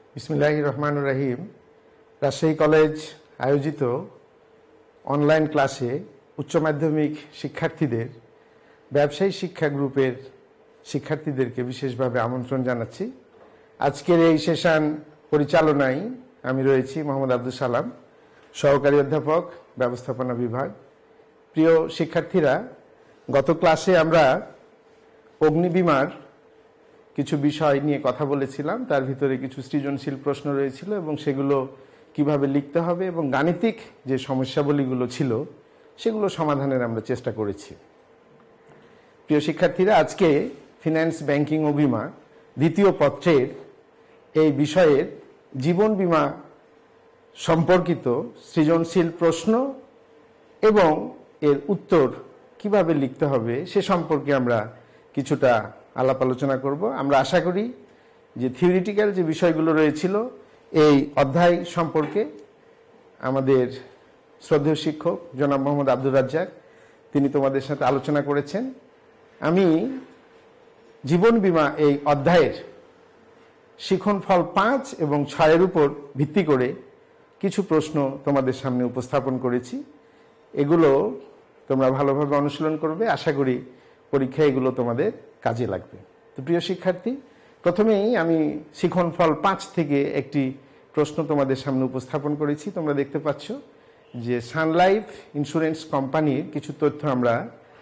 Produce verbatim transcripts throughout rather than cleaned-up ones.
বিসমিল্লাহির রহমানির রহিম। রাজশাহী কলেজ আয়োজিত অনলাইন ক্লাসে উচ্চ মাধ্যমিক শিক্ষার্থীদের ব্যবসায়ী শিক্ষা গ্রুপের শিক্ষার্থীদেরকে বিশেষভাবে আমন্ত্রণ জানাচ্ছি। আজকের এই সেশন পরিচালনায় আমি রয়েছি মোহাম্মদ আব্দুল সালাম, সহকারী অধ্যাপক, ব্যবস্থাপনা বিভাগ। প্রিয় শিক্ষার্থীরা, গত ক্লাসে আমরা অগ্নিবীমার কিছু বিষয় নিয়ে কথা বলেছিলাম। তার ভিতরে কিছু সৃজনশীল প্রশ্ন রয়েছিল এবং সেগুলো কিভাবে লিখতে হবে এবং গাণিতিক যে সমস্যাবলীগুলো ছিল সেগুলো সমাধানের আমরা চেষ্টা করেছি। প্রিয় শিক্ষার্থীরা, আজকে ফিন্যান্স, ব্যাংকিং ও বিমা দ্বিতীয় পত্রের এই বিষয়ের জীবন বীমা সম্পর্কিত সৃজনশীল প্রশ্ন এবং এর উত্তর কিভাবে লিখতে হবে সে সম্পর্কে আমরা কিছুটা আলাপ আলোচনা করব। আমরা আশা করি যে থিওরিটিক্যাল যে বিষয়গুলো রয়েছিল এই অধ্যায় সম্পর্কে আমাদের শ্রদ্ধেয় শিক্ষক জনাব মোহাম্মদ আব্দুর রাজ্জাক তিনি তোমাদের সাথে আলোচনা করেছেন। আমি জীবন বীমা এই অধ্যায়ের শিক্ষণফল পাঁচ এবং ছয়ের উপর ভিত্তি করে কিছু প্রশ্ন তোমাদের সামনে উপস্থাপন করেছি। এগুলো তোমরা ভালোভাবে অনুশীলন করবে। আশা করি পরীক্ষায় এগুলো তোমাদের কাজে লাগবে। তো প্রিয় শিক্ষার্থী, প্রথমেই আমি শিক্ষণফল পাঁচ থেকে একটি প্রশ্ন তোমাদের সামনে উপস্থাপন করেছি। তোমরা দেখতে পাচ্ছ যে সান লাইফ ইন্স্যুরেন্স কোম্পানির কিছু তথ্য আমরা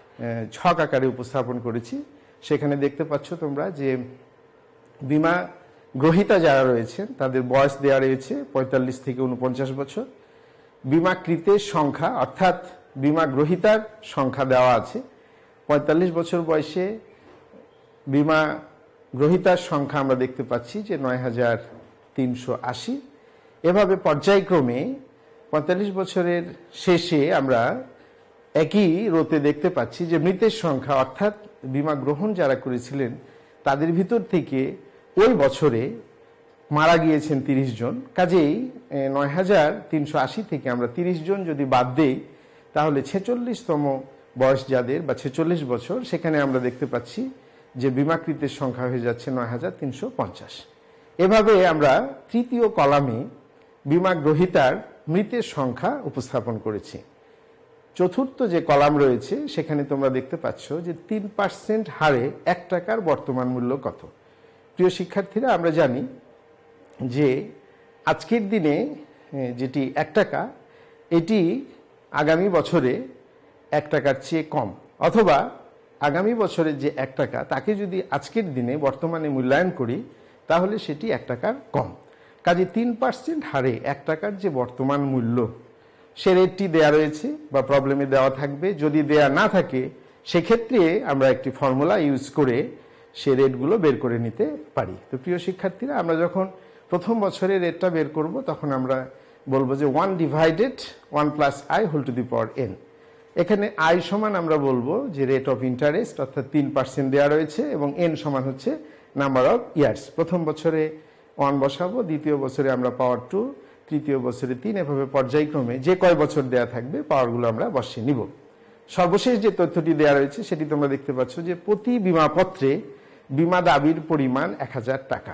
ছক আকারে উপস্থাপন করেছি। সেখানে দেখতে পাচ্ছ তোমরা যে বিমা গ্রহীতা যারা রয়েছেন তাদের বয়স দেওয়া রয়েছে পঁয়তাল্লিশ থেকে উনপঞ্চাশ বছর। বিমাকৃতের সংখ্যা অর্থাৎ বিমা গ্রহীতার সংখ্যা দেওয়া আছে। পঁয়তাল্লিশ বছর বয়সে বিমা গ্রহীতার সংখ্যা আমরা দেখতে পাচ্ছি যে নয় হাজার তিনশো আশি। এভাবে পর্যায়ক্রমে পঁয়তাল্লিশ বছরের শেষে আমরা একই রোতে দেখতে পাচ্ছি যে মৃতের সংখ্যা অর্থাৎ বিমা গ্রহণ যারা করেছিলেন তাদের ভিতর থেকে ওই বছরে মারা গিয়েছেন তিরিশ জন। কাজেই নয় হাজার তিনশো আশি থেকে আমরা তিরিশ জন যদি বাদ দেই তাহলে ছেচল্লিশতম বয়স যাদের বা ছেচল্লিশ বছর, সেখানে আমরা দেখতে পাচ্ছি যে বিমাকৃতের সংখ্যা হয়ে যাচ্ছে নয় হাজার তিনশো পঞ্চাশ। এভাবে আমরা তৃতীয় কলামে বিমা গ্রহীতার মৃতের সংখ্যা উপস্থাপন করেছি। চতুর্থ যে কলাম রয়েছে সেখানে তোমরা দেখতে পাচ্ছ যে তিন পার্সেন্ট হারে এক টাকার বর্তমান মূল্য কত। প্রিয় শিক্ষার্থীরা, আমরা জানি যে আজকের দিনে যেটি এক টাকা এটি আগামী বছরে এক টাকার চেয়ে কম, অথবা আগামী বছরের যে এক টাকা তাকে যদি আজকের দিনে বর্তমানে মূল্যায়ন করি তাহলে সেটি এক টাকার কম। কাজে তিন পার্সেন্ট হারে এক টাকার যে বর্তমান মূল্য সে রেটটি দেয়া রয়েছে বা প্রবলেমে দেওয়া থাকবে। যদি দেয়া না থাকে সেক্ষেত্রে আমরা একটি ফর্মুলা ইউজ করে সে রেটগুলো বের করে নিতে পারি। তো প্রিয় শিক্ষার্থীরা, আমরা যখন প্রথম বছরের রেটটা বের করব তখন আমরা বলবো যে one divided one plus I whole to the power N. এখানে আই সমান আমরা বলবো যে রেট অফ ইন্টারেস্ট অর্থাৎ তিন পার্সেন্ট দেওয়া রয়েছে এবং এন সমান হচ্ছে নাম্বার অফ ইয়ার্স। প্রথম বছরে ওয়ান বসাবো, দ্বিতীয় বছরে আমরা পাওয়ার টু, তৃতীয় বছরে তিন, এভাবে পর্যায়ক্রমে যে কয় বছর দেওয়া থাকবে পাওয়ারগুলো আমরা বসিয়ে নিব। সর্বশেষ যে তথ্যটি দেওয়া রয়েছে সেটি তোমরা দেখতে পাচ্ছ যে প্রতি বিমাপত্রে বিমা দাবির পরিমাণ এক হাজার টাকা।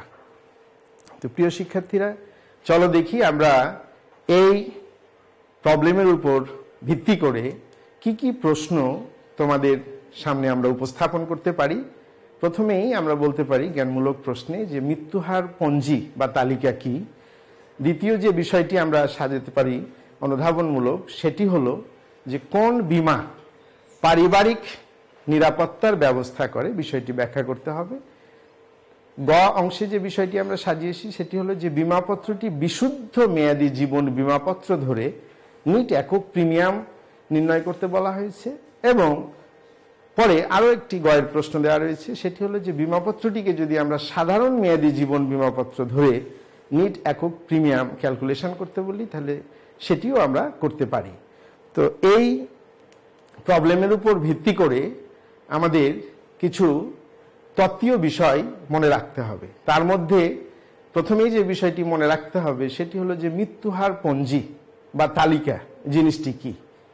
তো প্রিয় শিক্ষার্থীরা, চলো দেখি আমরা এই প্রবলেমের উপর ভিত্তি করে কি কি প্রশ্ন তোমাদের সামনে আমরা উপস্থাপন করতে পারি। প্রথমেই আমরা বলতে পারি জ্ঞানমূলক প্রশ্নে যে মৃত্যুহার পঞ্জি বা তালিকা কি। দ্বিতীয় যে বিষয়টি আমরা সাজাতে পারি অনুধাবনমূলক সেটি হলো যে কোন বিমা পারিবারিক নিরাপত্তার ব্যবস্থা করে, বিষয়টি ব্যাখ্যা করতে হবে। গ অংশে যে বিষয়টি আমরা সাজিয়েছি সেটি হলো যে বিমাপত্রটি বিশুদ্ধ মেয়াদী জীবন বিমাপত্র ধরে নিট একক প্রিমিয়াম নির্ণয় করতে বলা হয়েছে। এবং পরে আরও একটি গয়ের প্রশ্ন দেওয়া রয়েছে, সেটি হলো যে বিমাপত্রটিকে যদি আমরা সাধারণ মেয়াদী জীবন বিমাপত্র ধরে নিট একক প্রিমিয়াম ক্যালকুলেশন করতে বলি তাহলে সেটিও আমরা করতে পারি। তো এই প্রবলেমের উপর ভিত্তি করে আমাদের কিছু তত্ত্বীয় বিষয় মনে রাখতে হবে। তার মধ্যে প্রথমেই যে বিষয়টি মনে রাখতে হবে সেটি হলো যে মৃত্যুহার পঞ্জি বা তালিকা জিনিসটি কি।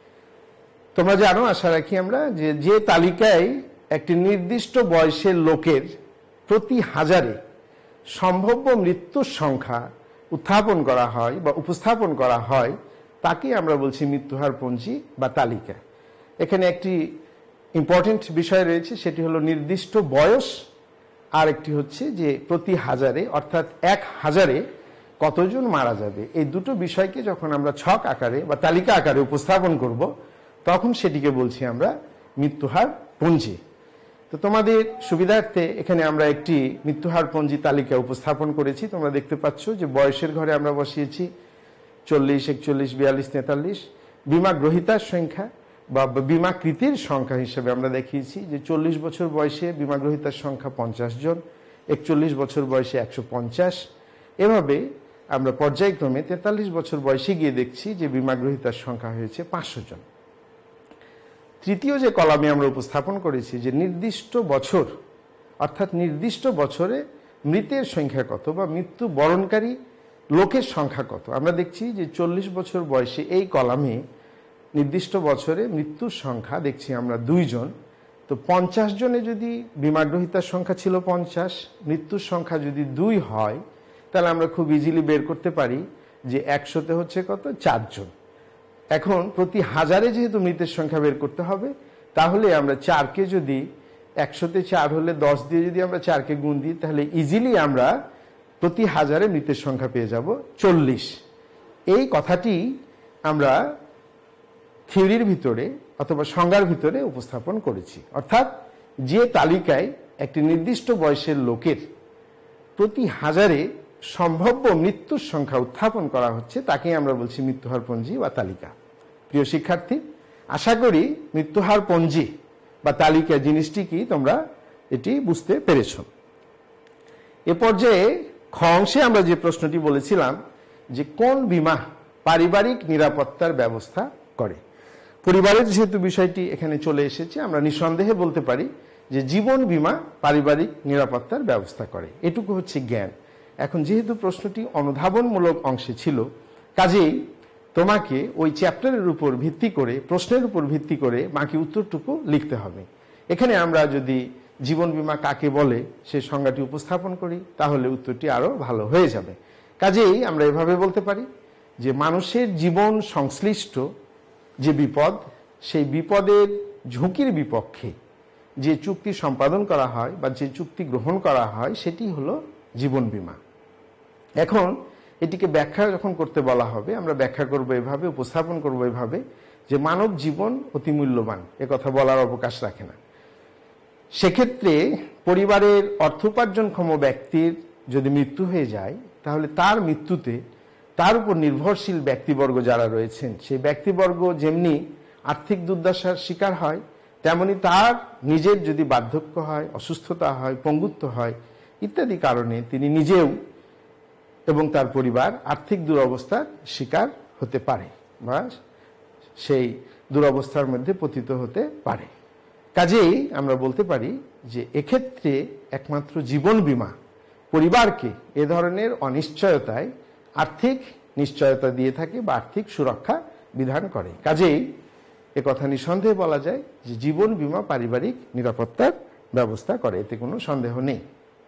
তোমরা জানো, আশা রাখি আমরা, যে যে তালিকায় একটি নির্দিষ্ট বয়সের লোকের প্রতি হাজারে সম্ভাব্য মৃত্যুর সংখ্যা উত্থাপন করা হয় বা উপস্থাপন করা হয় তাকে আমরা বলছি মৃত্যুহার পঞ্জি বা তালিকা। এখানে একটি ইম্পর্টেন্ট বিষয় রয়েছে, সেটি হলো নির্দিষ্ট বয়স, আর একটি হচ্ছে যে প্রতি হাজারে অর্থাৎ এক হাজারে কতজন মারা যাবে। এই দুটো বিষয়কে যখন আমরা ছক আকারে বা তালিকা আকারে উপস্থাপন করব তখন সেটিকে বলছি আমরা মৃত্যুহার পঞ্জি। তো তোমাদের সুবিধার্থে এখানে আমরা একটি মৃত্যুহার পঞ্জি তালিকা উপস্থাপন করেছি। তোমরা দেখতে পাচ্ছ যে বয়সের ঘরে আমরা বসিয়েছি চল্লিশ, একচল্লিশ, বিয়াল্লিশ, তেতাল্লিশ। বিমা গ্রহীতার সংখ্যা বা বিমাকৃতির সংখ্যা হিসেবে আমরা দেখিয়েছি যে চল্লিশ বছর বয়সে বিমা গ্রহীতার সংখ্যা পঞ্চাশ জন, একচল্লিশ বছর বয়সে একশো পঞ্চাশ। এভাবে আমরা পর্যায়ক্রমে তেতাল্লিশ বছর বয়সে গিয়ে দেখছি যে বিমা গ্রহীতার সংখ্যা হয়েছে পাঁচশো জন। তৃতীয় যে কলামে আমরা উপস্থাপন করেছি যে নির্দিষ্ট বছর অর্থাৎ নির্দিষ্ট বছরে মৃতের সংখ্যা কত বা মৃত্যু বরণকারী লোকের সংখ্যা কত, আমরা দেখছি যে চল্লিশ বছর বয়সে এই কলামে নির্দিষ্ট বছরে মৃত্যুর সংখ্যা দেখছি আমরা দুইজন। তো পঞ্চাশ জনে যদি বিমাগ্রহীতার সংখ্যা ছিল পঞ্চাশ, মৃত্যুর সংখ্যা যদি দুই হয় তাহলে আমরা খুব ইজিলি বের করতে পারি যে একশোতে হচ্ছে কত, চারজন। এখন প্রতি হাজারে যেহেতু মৃতের সংখ্যা বের করতে হবে, তাহলে আমরা চারকে যদি একশোতে চার হলে দশ দিয়ে যদি আমরা চারকে গুণ দিই তাহলে ইজিলি আমরা প্রতি হাজারে মৃতের সংখ্যা পেয়ে যাব চল্লিশ। এই কথাটি আমরা থিওরির ভিতরে অথবা সংজ্ঞার ভিতরে উপস্থাপন করেছি, অর্থাৎ যে তালিকায় একটি নির্দিষ্ট বয়সের লোকের প্রতি হাজারে সম্ভাব্য মৃত্যুর সংখ্যা উত্থাপন করা হচ্ছে তাকে আমরা বলছি মৃত্যুহার পঞ্জি বা তালিকা। প্রিয় শিক্ষার্থী, আশা করি মৃত্যুহার পঞ্জি বা তালিকা জিনিসটি কি তোমরা এটি বুঝতে পেরেছ। এ পর্যায়ে খ অংশে আমরা যে প্রশ্নটি বলেছিলাম যে কোন বীমা পারিবারিক নিরাপত্তার ব্যবস্থা করে। পরিবারের যেহেতু বিষয়টি এখানে চলে এসেছে, আমরা নিঃসন্দেহে বলতে পারি যে জীবন বীমা পারিবারিক নিরাপত্তার ব্যবস্থা করে, এটুকু হচ্ছে জ্ঞান। এখন যেহেতু প্রশ্নটি অনুধাবনমূলক অংশে ছিল, কাজেই তোমাকে ওই চ্যাপ্টারের উপর ভিত্তি করে প্রশ্নের উপর ভিত্তি করে বাকি উত্তরটুকু লিখতে হবে। এখানে আমরা যদি জীবন বীমা কাকে বলে সে সংজ্ঞাটি উপস্থাপন করি তাহলে উত্তরটি আরো ভালো হয়ে যাবে। কাজেই আমরা এভাবে বলতে পারি যে মানুষের জীবন সংশ্লিষ্ট যে বিপদ, সেই বিপদের ঝুঁকির বিপক্ষে যে চুক্তি সম্পাদন করা হয় বা যে চুক্তি গ্রহণ করা হয় সেটি হলো জীবন বীমা। এখন এটিকে ব্যাখ্যা যখন করতে বলা হবে আমরা ব্যাখ্যা করব এভাবে, উপস্থাপন করব এভাবে যে মানব জীবন অতি মূল্যবান, এ কথা বলার অবকাশ রাখে না। সেক্ষেত্রে পরিবারের অর্থোপার্জনক্ষম ব্যক্তির যদি মৃত্যু হয়ে যায় তাহলে তার মৃত্যুতে তার উপর নির্ভরশীল ব্যক্তিবর্গ যারা রয়েছেন সেই ব্যক্তিবর্গ যেমনি আর্থিক দুর্দশার শিকার হয়, তেমনি তার নিজের যদি বার্ধক্য হয়, অসুস্থতা হয়, পঙ্গুত্ব হয় ইত্যাদি কারণে তিনি নিজেও এবং তার পরিবার আর্থিক দুরবস্থার শিকার হতে পারে বা সেই দুরবস্থার মধ্যে পতিত হতে পারে। কাজেই আমরা বলতে পারি যে এক্ষেত্রে একমাত্র জীবন বীমা পরিবারকে এ ধরনের অনিশ্চয়তায় আর্থিক নিশ্চয়তা দিয়ে থাকে বা আর্থিক সুরক্ষা বিধান করে। কাজেই একথা নিঃসন্দেহে বলা যায় যে জীবন বীমা পারিবারিক নিরাপত্তার ব্যবস্থা করে, এতে কোনো সন্দেহ নেই।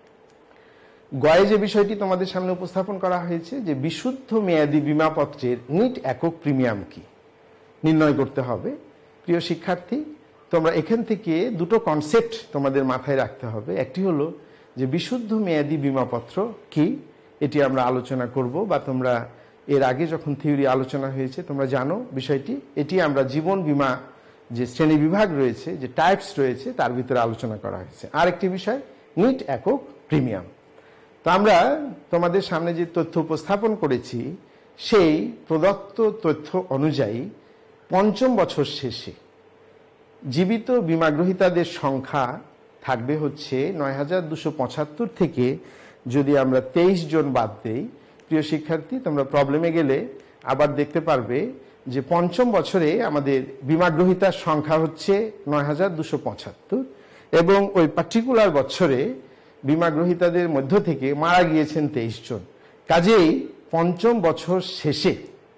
গয়ে যে বিষয়টি তোমাদের সামনে উপস্থাপন করা হয়েছে যে বিশুদ্ধ মেয়াদী বীমাপত্রের নিট একক প্রিমিয়াম কি নির্ণয় করতে হবে। প্রিয় শিক্ষার্থী, তোমরা এখান থেকে দুটো কনসেপ্ট তোমাদের মাথায় রাখতে হবে। একটি হলো যে বিশুদ্ধ মেয়াদী বীমাপত্র কি, এটি আমরা আলোচনা করব বা তোমরা এর আগে যখন থিওরি আলোচনা হয়েছে তোমরা জানো বিষয়টি। এটি আমরা জীবন বীমা যে শ্রেণী বিভাগ রয়েছে, যে টাইপস রয়েছে তার ভিতরে আলোচনা করা হয়েছে। আর একটি বিষয় নিট একক প্রিমিয়াম। তো আমরা তোমাদের সামনে যে তথ্য উপস্থাপন করেছি সেই প্রদত্ত তথ্য অনুযায়ী পঞ্চম বছর শেষে জীবিত বীমাগ্রহীতাদের সংখ্যা থাকবে হচ্ছে নয় হাজার দুশো পঁচাত্তর থেকে যদি আমরা তেইশ জন বাদ দেই। প্রিয় শিক্ষার্থী, তোমরা প্রবলেমে গেলে আবার দেখতে পারবে যে পঞ্চম বছরে আমাদের বীমাগ্রহীতার সংখ্যা হচ্ছে নয় হাজার দুশো পঁচাত্তর এবং ওই পার্টিকুলার বছরে বীমাগ্রহীতাদের মধ্য থেকে মারা গিয়েছেন তেইশ জন। কাজেই পঞ্চম বছর শেষে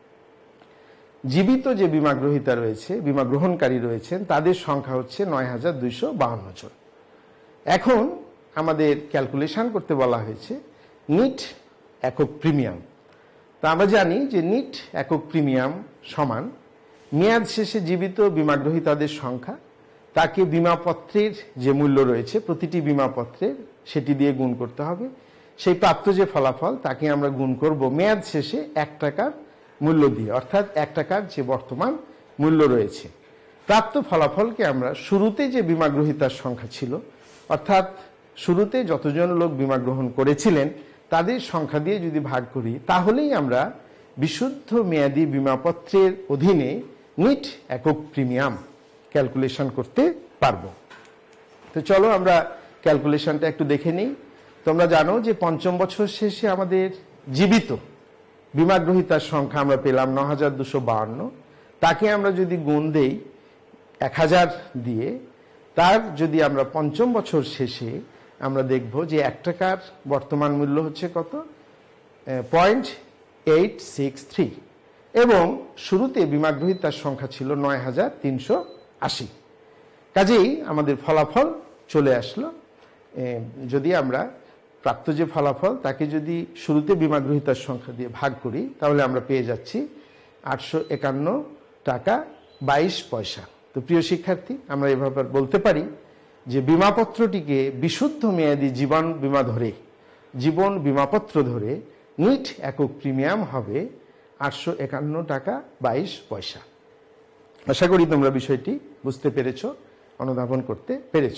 জীবিত যে বীমাগ্রহীতা রয়েছে, বীমা গ্রহণকারী রয়েছেন তাদের সংখ্যা হচ্ছে নয় হাজার দুইশো বাহান্ন জন। এখন আমাদের ক্যালকুলেশন করতে বলা হয়েছে নিট একক প্রিমিয়াম। তা আমরা জানি যে নিট একক প্রিমিয়াম সমান মেয়াদ শেষে জীবিত বীমাগ্রহীতাদের সংখ্যা, তাকে বিমাপত্রের যে মূল্য রয়েছে প্রতিটি বিমাপত্রের সেটি দিয়ে গুণ করতে হবে, সেই প্রাপ্ত যে ফলাফল তাকে আমরা গুণ করব মেয়াদ শেষে এক টাকার মূল্য দিয়ে, অর্থাৎ এক টাকার যে বর্তমান মূল্য রয়েছে। প্রাপ্ত ফলাফলকে আমরা শুরুতে যে বীমাগ্রহীতার সংখ্যা ছিল, অর্থাৎ শুরুতে যতজন লোক বীমা গ্রহণ করেছিলেন তাদের সংখ্যা দিয়ে যদি ভাগ করি, তাহলেই আমরা বিশুদ্ধ মেয়াদী বীমাপত্রের অধীনে নিট একক প্রিমিয়াম ক্যালকুলেশন করতে পারবো। তো চলো আমরা ক্যালকুলেশনটা একটু দেখে নিই। তোমরা জানো যে পঞ্চম বছর শেষে আমাদের জীবিত বীমাগ্রহীতার সংখ্যা আমরা পেলাম ন হাজার দুশো বাহান্ন। তাকে আমরা যদি গুণ দেই এক হাজার দিয়ে, তার যদি আমরা পঞ্চম বছর শেষে আমরা দেখব যে এক টাকার বর্তমান মূল্য হচ্ছে কত, পয়েন্ট এইট সিক্স থ্রি, এবং শুরুতে বীমাগ্রহীতার সংখ্যা ছিল নয় হাজার তিনশো আশি। কাজেই আমাদের ফলাফল চলে আসলো। যদি আমরা প্রাপ্ত যে ফলাফল তাকে যদি শুরুতে বীমাগ্রহীতার সংখ্যা দিয়ে ভাগ করি, তাহলে আমরা পেয়ে যাচ্ছি আটশো একান্ন টাকা বাইশ পয়সা। তো প্রিয় শিক্ষার্থী, আমরা এভাবে বলতে পারি যে বিমাপত্রটিকে বিশুদ্ধ মেয়াদী জীবন বিমা ধরে জীবন বিমাপত্র ধরে নিট একক প্রিমিয়াম হবে আটশো একান্ন টাকা বাইশ পয়সা। আশা করি তোমরা বিষয়টি বুঝতে পেরেছ, অনুধাবন করতে পেরেছ।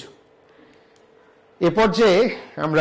এ পর্যায়ে আমরা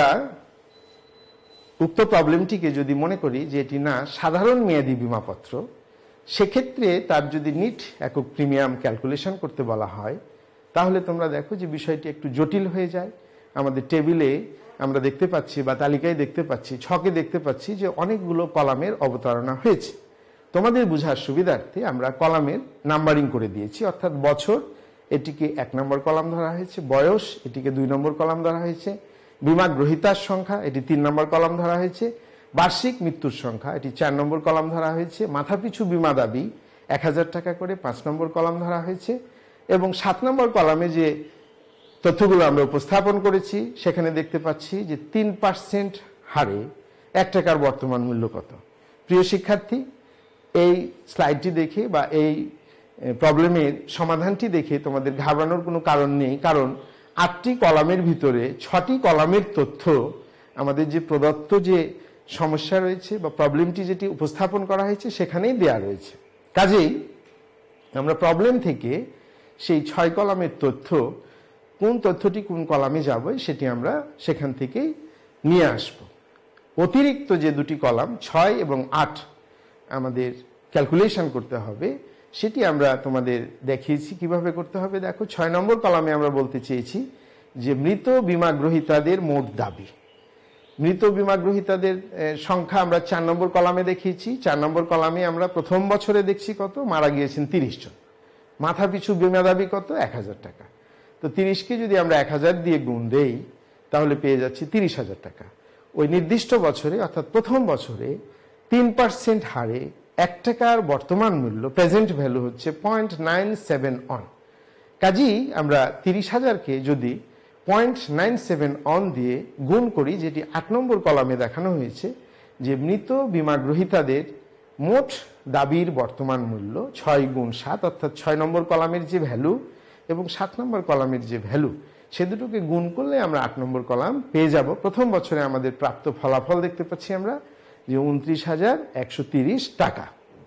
উক্ত প্রবলেমটিকে যদি মনে করি যে এটি না সাধারণ মেয়াদী বিমাপত্র, সেক্ষেত্রে তার যদি নিট একক প্রিমিয়াম ক্যালকুলেশন করতে বলা হয়, তাহলে তোমরা দেখো যে বিষয়টি একটু জটিল হয়ে যায়। আমাদের টেবিলে আমরা দেখতে পাচ্ছি বা তালিকায় দেখতে পাচ্ছি, ছকে দেখতে পাচ্ছি যে অনেকগুলো কলামের অবতারণা হয়েছে। তোমাদের বোঝার সুবিধার্থে আমরা কলামের নাম্বারিং করে দিয়েছি, অর্থাৎ বছর এটিকে এক নম্বর কলাম ধরা হয়েছে, বয়স এটিকে দুই নম্বর কলাম ধরা হয়েছে, বীমাগ্রহীতার সংখ্যা এটি তিন নম্বর কলাম ধরা হয়েছে, বার্ষিক মৃত্যুর সংখ্যা এটি চার নম্বর কলাম ধরা হয়েছে, মাথাপিছু বীমা দাবি এক হাজার টাকা করে পাঁচ নম্বর কলাম ধরা হয়েছে, এবং সাত নম্বর কলামে যে তথ্যগুলো আমরা উপস্থাপন করেছি সেখানে দেখতে পাচ্ছি যে তিন পার্সেন্ট হারে এক টাকার বর্তমান মূল্য কত। প্রিয় শিক্ষার্থী, এই স্লাইডটি দেখে বা এই প্রবলেমের সমাধানটি দেখে তোমাদের ঘাবড়ানোর কোনো কারণ নেই, কারণ আটটি কলামের ভিতরে ছটি কলামের তথ্য আমাদের যে প্রদত্ত যে সমস্যা রয়েছে বা প্রবলেমটি যেটি উপস্থাপন করা হয়েছে সেখানেই দেয়া রয়েছে। কাজেই আমরা প্রবলেম থেকে সেই ছয় কলামের তথ্য, কোন তথ্যটি কোন কলামে যাবে সেটি আমরা সেখান থেকেই নিয়ে আসব। অতিরিক্ত যে দুটি কলাম ছয় এবং আট আমাদের ক্যালকুলেশন করতে হবে, সেটি আমরা তোমাদের দেখিয়েছি কিভাবে করতে হবে। দেখো, ছয় নম্বর কলামে আমরা বলতে চেয়েছি যে মৃত বীমাগ্রহীতাদের মোট দাবি। মৃত বীমাগ্রহীতাদের সংখ্যা আমরা চার নম্বর কলামে দেখিয়েছি। চার নম্বর কলামে আমরা প্রথম বছরে দেখছি কত, মারা গিয়েছেন তিরিশ জন, মাথা পিছু বীমা দাবি কত, এক হাজার টাকা। তো তিরিশকে যদি আমরা এক হাজার দিয়ে গুণ দেই, তাহলে পেয়ে যাচ্ছি তিরিশ হাজার টাকা। ওই নির্দিষ্ট বছরে অর্থাৎ প্রথম বছরে তিন পার্সেন্ট হারে এক টাকার বর্তমান মূল্য প্রেজেন্ট ভ্যালু হচ্ছে পয়েন্ট নাইন সেভেন অন। কাজেই আমরা তিরিশ হাজারকে যদি পয়েন্ট নাইন সেভেন অন দিয়ে গুণ করি, যেটি আট নম্বর কলামে দেখানো হয়েছে যে মৃত বীমাগ্রহীতাদের মোট দাবির বর্তমান মূল্য ছয় গুণ সাত, অর্থাৎ ছয় নম্বর কলামের যে ভ্যালু এবং সাত নম্বর কলামের যে ভ্যালু, সে দুটোকে গুণ করলে আমরা আট নম্বর কলাম পেয়ে যাব। প্রথম বছরে আমাদের প্রাপ্ত ফলাফল দেখতে পাচ্ছি আমরা যে উনত্রিশ হাজার একশো তিরিশ টাকা।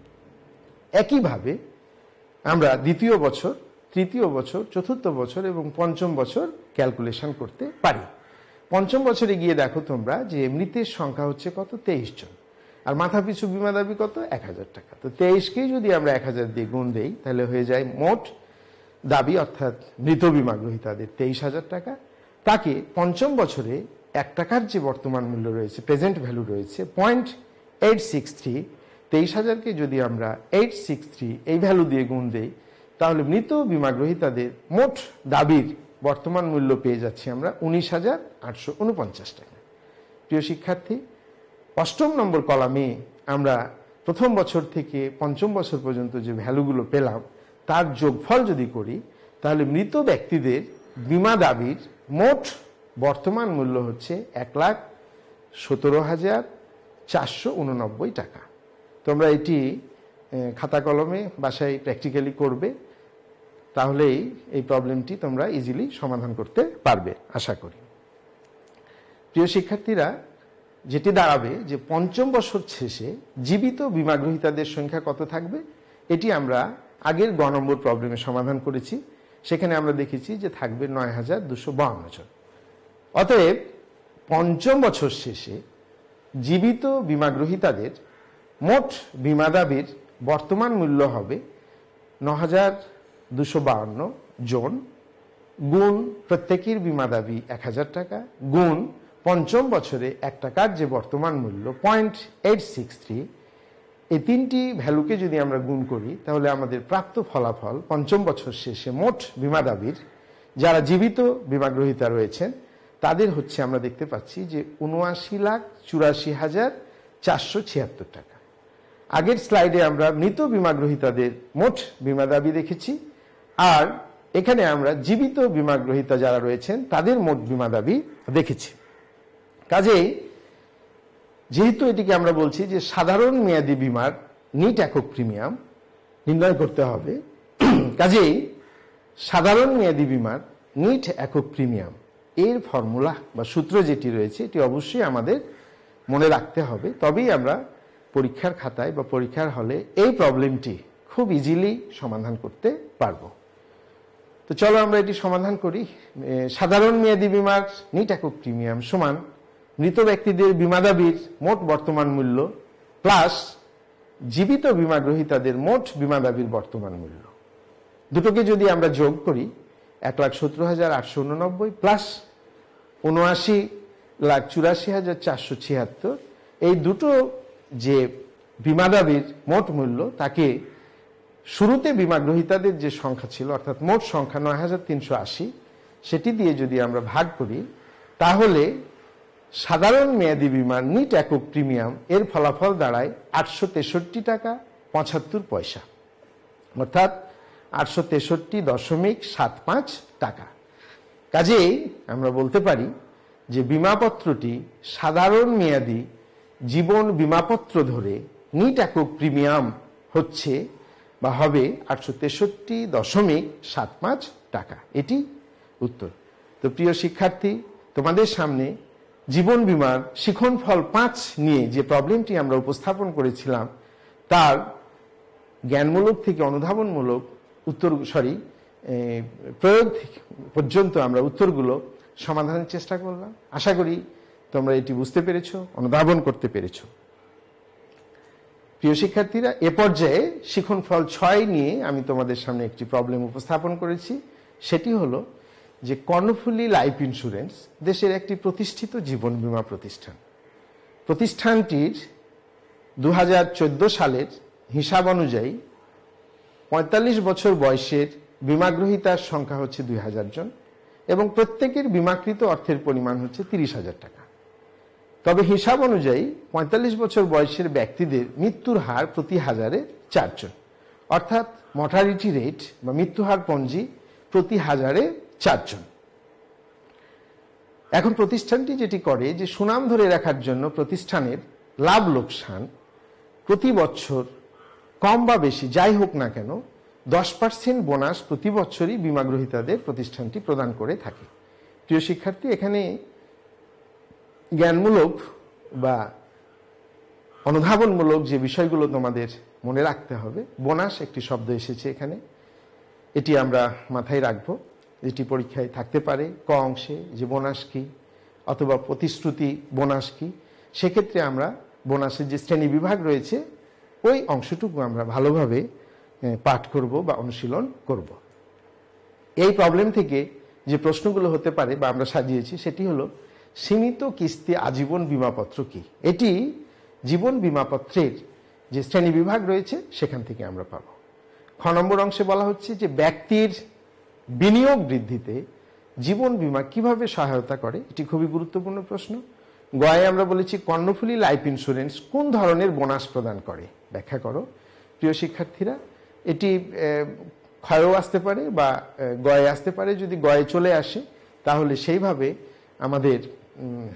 একইভাবে আমরা দ্বিতীয় বছর, তৃতীয় বছর, চতুর্থ বছর এবং পঞ্চম বছর ক্যালকুলেশন করতে পারি। পঞ্চম বছরে গিয়ে দেখো তোমরা যে মৃতের সংখ্যা হচ্ছে কত, তেইশ জন, আর মাথা পিছু বীমা দাবি কত, এক হাজার টাকা। তো তেইশকেই যদি আমরা এক হাজার দিয়ে গুণ দেই, তাহলে হয়ে যায় মোট দাবি অর্থাৎ মৃত বীমাগ্রহীতাদের তেইশ হাজার টাকা। তাকে পঞ্চম বছরে এক টাকার যে বর্তমান মূল্য রয়েছে, প্রেজেন্ট ভ্যালু রয়েছে পয়েন্ট এইট সিক্স থ্রি, তেইশ হাজারকে যদি আমরা এইট সিক্স থ্রি এই ভ্যালু দিয়ে গুণ দেই, তাহলে মৃত বীমাগ্রহীতাদের মোট দাবির বর্তমান মূল্য পেয়ে যাচ্ছি আমরা উনিশ হাজার আটশো উনপঞ্চাশ টাকা। প্রিয় শিক্ষার্থী, অষ্টম নম্বর কলামে আমরা প্রথম বছর থেকে পঞ্চম বছর পর্যন্ত যে ভ্যালুগুলো পেলাম তার যোগফল যদি করি, তাহলে মৃত ব্যক্তিদের বীমা দাবির মোট বর্তমান মূল্য হচ্ছে এক লাখ সতেরো হাজার চারশো উননব্বই টাকা। তোমরা এটি খাতা কলমে বাসায় প্র্যাকটিক্যালি করবে, তাহলেই এই প্রবলেমটি তোমরা ইজিলি সমাধান করতে পারবে আশা করি। প্রিয় শিক্ষার্থীরা, যেটি দাঁড়াবে যে পঞ্চম বছর শেষে জীবিত বীমাগ্রহীতাদের সংখ্যা কত থাকবে, এটি আমরা আগের গ নম্বর প্রবলেমে সমাধান করেছি। সেখানে আমরা দেখেছি যে থাকবে নয় হাজার দুশো বাউন্ন জন। অতএব পঞ্চম বছর শেষে জীবিত বীমাগ্রহীতাদের মোট বীমা দাবির বর্তমান মূল্য হবে ন হাজার দুশো বাউন্ন জন গুণ প্রত্যেকের বীমা দাবি এক হাজার টাকা গুণ পঞ্চম বছরে এক টাকার যে বর্তমান মূল্য পয়েন্ট এইট সিক্স থ্রি, এই তিনটি ভ্যালুকে যদি আমরা গুণ করি তাহলে আমাদের প্রাপ্ত ফলাফল পঞ্চম বছর শেষে মোট বীমা দাবির যারা জীবিত বীমাগ্রহীতা রয়েছেন তাদের হচ্ছে আমরা দেখতে পাচ্ছি যে উনআশি লাখ চুরাশি হাজার চারশো ছিয়াত্তর টাকা। আগের স্লাইডে আমরা মৃত বীমাগ্রহীতাদের মোট বীমা দাবি দেখেছি, আর এখানে আমরা জীবিত বীমাগ্রহীতা যারা রয়েছেন তাদের মোট বীমা দাবি দেখেছি। কাজেই যেহেতু এটিকে আমরা বলছি যে সাধারণ মেয়াদী বীমার নিট একক প্রিমিয়াম নির্ণয় করতে হবে, কাজেই সাধারণ মেয়াদী বীমার নিট একক প্রিমিয়াম এর ফর্মুলা বা সূত্র যেটি রয়েছে এটি অবশ্যই আমাদের মনে রাখতে হবে, তবেই আমরা পরীক্ষার খাতায় বা পরীক্ষার হলে এই প্রবলেমটি খুব ইজিলি সমাধান করতে পারব। তো চলো আমরা এটি সমাধান করি। সাধারণ মেয়াদী বীমার নিট একক প্রিমিয়াম সমান মৃত ব্যক্তিদের বীমা দাবির মোট বর্তমান মূল্য প্লাস জীবিত বীমাগ্রহীতাদের মোট বীমা দাবির বর্তমান মূল্য, দুটোকে যদি আমরা যোগ করি এক লাখ সত্তর হাজার আটশো উননব্বই প্লাস উনআশি লাখ চুরাশি হাজার চারশো ছিয়াত্তর, এই দুটো যে বীমা দাবির মোট মূল্য তাকে শুরুতে বীমাগ্রহীতাদের যে সংখ্যা ছিল অর্থাৎ মোট সংখ্যা নয় হাজার তিনশো আশি, সেটি দিয়ে যদি আমরা ভাগ করি তাহলে সাধারণ মেয়াদী বীমার নিট একক প্রিমিয়াম এর ফলাফল দাঁড়ায় আটশো তেষট্টি টাকা পঁচাত্তর পয়সা, অর্থাৎ আটশো তেষট্টি দশমিক সাত পাঁচ টাকা। কাজেই আমরা বলতে পারি যে বীমাপত্রটি সাধারণ মেয়াদী জীবন বীমাপত্র ধরে নিট একক প্রিমিয়াম হচ্ছে বা হবে আটশো তেষট্টি দশমিক সাত পাঁচ টাকা। এটি উত্তর। তো প্রিয় শিক্ষার্থী, তোমাদের সামনে জীবন বীমার শিখনফল পাঁচ নিয়ে যে প্রবলেমটি আমরা উপস্থাপন করেছিলাম তার জ্ঞানমূলক থেকে অনুধাবনমূলক উত্তর সরি প্রয়োগ পর্যন্ত আমরা উত্তরগুলো সমাধানের চেষ্টা করলাম। আশা করি তোমরা এটি বুঝতে পেরেছ, অনুধাবন করতে পেরেছ। প্রিয় শিক্ষার্থীরা, এ পর্যায়ে শিখনফল ছয় নিয়ে আমি তোমাদের সামনে একটি প্রবলেম উপস্থাপন করেছি। সেটি হলো যে কর্ণফুলী লাইফ ইন্স্যুরেন্স দেশের একটি প্রতিষ্ঠিত জীবন বীমা প্রতিষ্ঠান। প্রতিষ্ঠানটির দু হাজার চোদ্দ সালের হিসাব অনুযায়ী পঁয়তাল্লিশ বছর বয়সের বীমাগ্রহীতার সংখ্যা হচ্ছে দুই হাজার জন এবং প্রত্যেকের বীমাকৃত অর্থের পরিমাণ হচ্ছে তিরিশ হাজার টাকা। তবে হিসাব অনুযায়ী পঁয়তাল্লিশ বছর বয়সের ব্যক্তিদের মৃত্যুর হার প্রতি হাজারে চারজন, অর্থাৎ মর্টালিটি রেট বা মৃত্যুহার পঞ্জি প্রতি হাজারে চারজন। এখন প্রতিষ্ঠানটি যেটি করে যে সুনাম ধরে রাখার জন্য প্রতিষ্ঠানের লাভ লোকসান প্রতি বছর কম বা বেশি যাই হোক না কেন দশ পার্সেন্ট বোনাস প্রতি বছরই বীমাগ্রহীতাদের প্রতিষ্ঠানটি প্রদান করে থাকে। প্রিয় শিক্ষার্থী, এখানে জ্ঞানমূলক বা অনুধাবনমূলক যে বিষয়গুলো তোমাদের মনে রাখতে হবে, বোনাস একটি শব্দ এসেছে এখানে, এটি আমরা মাথায় রাখবো। যেটি পরীক্ষায় থাকতে পারে ক অংশে যে বোনাস কি অথবা প্রতিশ্রুতি বোনাস কি, সেক্ষেত্রে আমরা বোনাসের যে শ্রেণী বিভাগ রয়েছে ওই অংশটুকু আমরা ভালোভাবে পাঠ করব বা অনুশীলন করব। এই প্রবলেম থেকে যে প্রশ্নগুলো হতে পারে বা আমরা সাজিয়েছি সেটি হলো সীমিত কিস্তি আজীবন বীমাপত্র কি। এটি জীবন বীমাপত্রের যে শ্রেণী বিভাগ রয়েছে সেখান থেকে আমরা পাব। খ নম্বর অংশে বলা হচ্ছে যে ব্যক্তির বিনিয়োগ বৃদ্ধিতে জীবন বীমা কিভাবে সহায়তা করে, এটি খুবই গুরুত্বপূর্ণ প্রশ্ন। গয়ে আমরা বলেছি কর্ণফুলী লাইফ ইন্স্যুরেন্স কোন ধরনের বোনাস প্রদান করে, ব্যাখ্যা করো। প্রিয় শিক্ষার্থীরা, এটি ক্ষয়ও আসতে পারে বা গয়ে আসতে পারে। যদি গয়ে চলে আসে তাহলে সেইভাবে আমাদের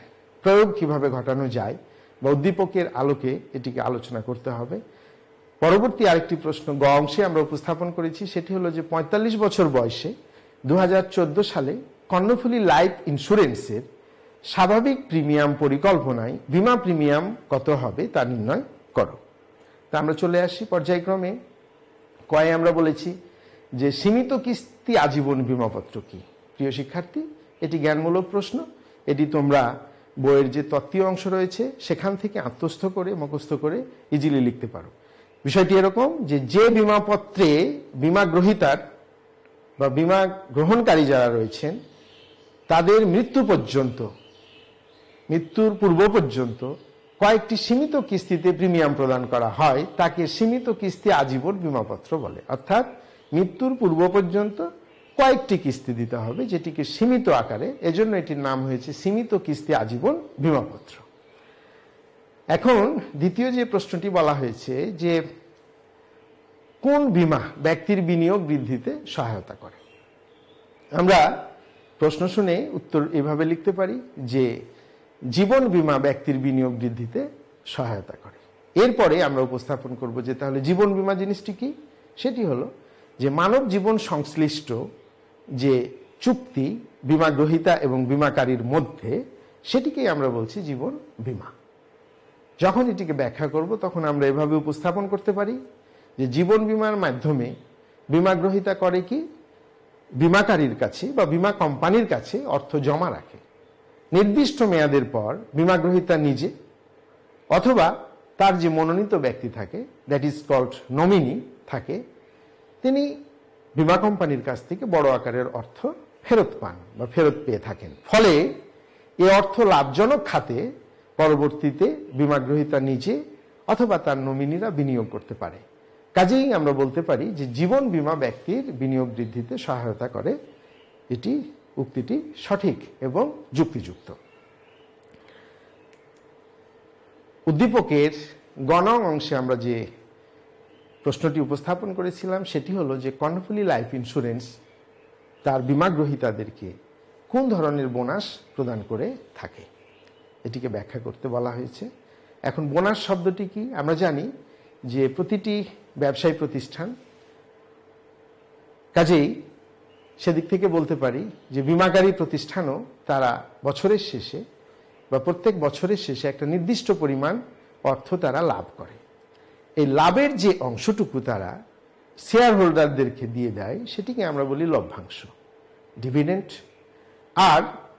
প্রয়োগ কিভাবে ঘটানো যায় বা উদ্দীপকের আলোকে এটিকে আলোচনা করতে হবে। পরবর্তী আরেকটি প্রশ্ন গ অংশে আমরা উপস্থাপন করেছি, সেটি হলো যে পঁয়তাল্লিশ বছর বয়সে দু হাজার চোদ্দ সালে কর্ণফুলী লাইফ ইন্স্যুরেন্সের স্বাভাবিক প্রিমিয়াম পরিকল্পনায় বিমা প্রিমিয়াম কত হবে তা নির্ণয় করো। তা আমরা চলে আসি পর্যায়ক্রমে। কয়ে আমরা বলেছি যে সীমিত কিস্তি আজীবন বিমাপত্র কি। প্রিয় শিক্ষার্থী, এটি জ্ঞানমূলক প্রশ্ন। এটি তোমরা বইয়ের যে তত্ত্বীয় অংশ রয়েছে সেখান থেকে আত্মস্থ করে মুখস্থ করে ইজিলি লিখতে পারো। বিষয়টি এরকম যে যে বিমাপত্রে বিমা গ্রহীতার বা বিমা গ্রহণকারী যারা রয়েছেন তাদের মৃত্যু পর্যন্ত, মৃত্যুর পূর্ব পর্যন্ত কয়েকটি সীমিত কিস্তিতে প্রিমিয়াম প্রদান করা হয় তাকে সীমিত কিস্তি আজীবন বিমাপত্র বলে। অর্থাৎ মৃত্যুর পূর্ব পর্যন্ত কয়েকটি কিস্তি দিতে হবে, যেটিকে সীমিত আকারে, এজন্য এটির নাম হয়েছে সীমিত কিস্তি আজীবন বিমাপত্র। এখন দ্বিতীয় যে প্রশ্নটি বলা হয়েছে যে কোন বিমা ব্যক্তির বিনিয়োগ বৃদ্ধিতে সহায়তা করে। আমরা প্রশ্ন শুনে উত্তর এভাবে লিখতে পারি যে জীবন বীমা ব্যক্তির বিনিয়োগ বৃদ্ধিতে সহায়তা করে। এরপরে আমরা উপস্থাপন করব যে তাহলে জীবন বীমা জিনিসটি কি। সেটি হলো যে মানব জীবন সংশ্লিষ্ট যে চুক্তি বীমা গ্রহীতা এবং বীমাকারীর মধ্যে, সেটিকেই আমরা বলছি জীবন বীমা। যখন এটিকে ব্যাখ্যা করব তখন আমরা এভাবে উপস্থাপন করতে পারি যে জীবন বীমার মাধ্যমে বীমা গ্রহীতা করে কি, বীমাকারীর কাছে বা বীমা কোম্পানির কাছে অর্থ জমা রাখে। নির্দিষ্ট মেয়াদের পর বীমা গ্রহীতা নিজে অথবা তার যে মনোনীত ব্যক্তি থাকে, দ্যাট ইজ কল্ড নমিনি থাকে, তিনি বীমা কোম্পানির কাছ থেকে বড় আকারের অর্থ ফেরত পান বা ফেরত পেয়ে থাকেন। ফলে এ অর্থ লাভজনক খাতে পরবর্তীতে বীমা গ্রহীতা নিজে অথবা তার নমিনিরা বিনিয়োগ করতে পারে। কাজেই আমরা বলতে পারি যে জীবন বীমা ব্যক্তির বিনিয়োগ বৃদ্ধিতে সহায়তা করে। এটি উক্তিটি সঠিক এবং যুক্তিযুক্ত। উদ্দীপকের গ নং অংশে আমরা যে প্রশ্নটি উপস্থাপন করেছিলাম সেটি হলো যে কর্ণফুলী লাইফ ইন্স্যুরেন্স তার বীমা গ্রহীতাদেরকে কোন ধরনের বোনাস প্রদান করে থাকে, এটিকে ব্যাখ্যা করতে বলা হয়েছে। এখন বোনাস শব্দটি কি আমরা জানি যে প্রতিটি ব্যবসায়ী প্রতিষ্ঠান, কাজেই সেদিক থেকে বলতে পারি যে বীমাকারী প্রতিষ্ঠানও তারা বছরের শেষে বা প্রত্যেক বছরের শেষে একটা নির্দিষ্ট পরিমাণ অর্থ তারা লাভ করে। এই লাভের যে অংশটুকু তারা শেয়ার হোল্ডারদেরকে দিয়ে দেয় সেটিকে আমরা বলি লভ্যাংশ, ডিভিডেন্ড। আর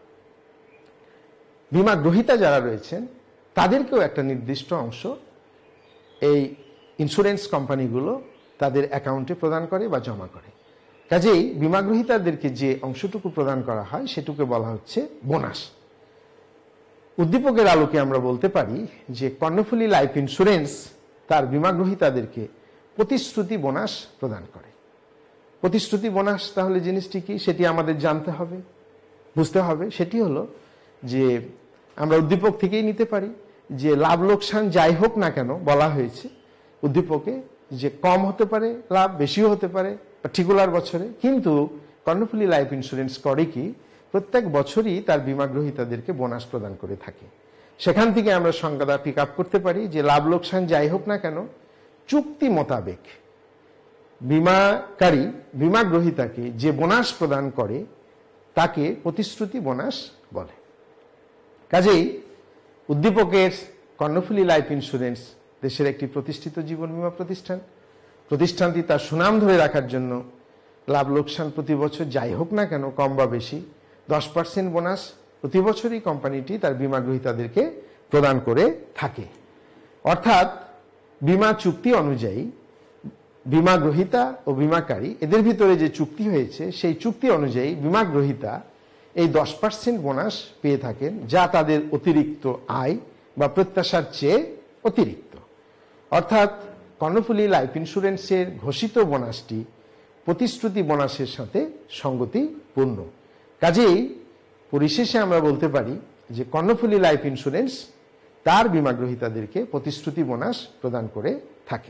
বীমা গ্রহীতা যারা রয়েছেন তাদেরকেও একটা নির্দিষ্ট অংশ এই ইন্স্যুরেন্স কোম্পানিগুলো তাদের অ্যাকাউন্টে প্রদান করে বা জমা করে। কাজেই বীমা গ্রহীতাদেরকে যে অংশটুকু প্রদান করা হয় সেটুকে বলা হচ্ছে বোনাস। উদ্দীপকের আলোকে আমরা বলতে পারি যে কর্ণফুলী লাইফ ইন্স্যুরেন্স তার বীমা গ্রহীতাদেরকে প্রতিশ্রুতি বোনাস প্রদান করে। প্রতিশ্রুতি বোনাস তাহলে জিনিসটি কি সেটি আমাদের জানতে হবে, বুঝতে হবে। সেটি হলো যে আমরা উদ্দীপক থেকেই নিতে পারি যে লাভ লোকসান যাই হোক না কেন বলা হয়েছে উদ্দীপকে যে কম হতে পারে লাভ, বেশিও হতে পারে পার্টিকুলার বছরে, কিন্তু কর্ণফুলী লাইফ ইন্স্যুরেন্স করে কি প্রত্যেক বছরই তার বীমা গ্রহীতাদেরকে বোনাস প্রদান করে থাকে। সেখান থেকে আমরা সংজ্ঞাটা পিক আপ করতে পারি যে লাভ লোকসান যাই হোক না কেন চুক্তি মোতাবেক বীমাকারী বীমা গ্রহীতাকে যে বোনাস প্রদান করে তাকে প্রতিশ্রুতি বোনাস বলে। কাজেই উদ্দীপকের কর্ণফুলী লাইফ ইন্স্যুরেন্স দেশের একটি প্রতিষ্ঠিত জীবন বীমা প্রতিষ্ঠান। প্রতিষ্ঠানটি তার সুনাম ধরে রাখার জন্য লাভ লোকসান প্রতি বছর যাই হোক না কেন কম বা বেশি দশ পার্সেন্ট বোনাস প্রতি বছরই কোম্পানিটি তার বীমা গ্রহীতাদেরকে প্রদান করে থাকে। অর্থাৎ বীমা চুক্তি অনুযায়ী বীমা গ্রহীতা ও বীমাকারী এদের ভিতরে যে চুক্তি হয়েছে সেই চুক্তি অনুযায়ী বীমা গ্রহীতা এই দশ পার্সেন্ট বোনাস পেয়ে থাকেন, যা তাদের অতিরিক্ত আয় বা প্রত্যাশার চেয়ে অতিরিক্ত। অর্থাৎ কর্ণফুলী লাইফ ইন্স্যুরেন্সের ঘোষিত বোনাসটি প্রতিশ্রুতি বোনাসের সাথে সঙ্গতিপূর্ণ। কাজেই পরিশেষে আমরা বলতে পারি যে কর্ণফুলী লাইফ ইন্স্যুরেন্স তার বীমা গ্রহীতাদেরকে প্রতিশ্রুতি বোনাস প্রদান করে থাকে।